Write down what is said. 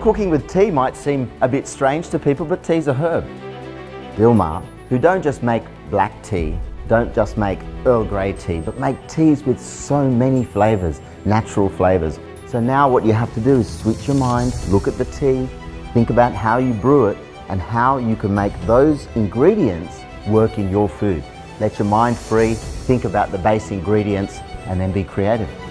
cooking with tea might seem a bit strange to people, but tea's a herb. Dilmah, who don't just make black tea, don't just make Earl Grey tea, but make teas with so many flavours, natural flavours. So now what you have to do is switch your mind, look at the tea, think about how you brew it and how you can make those ingredients work in your food. Let your mind free, think about the base ingredients and then be creative.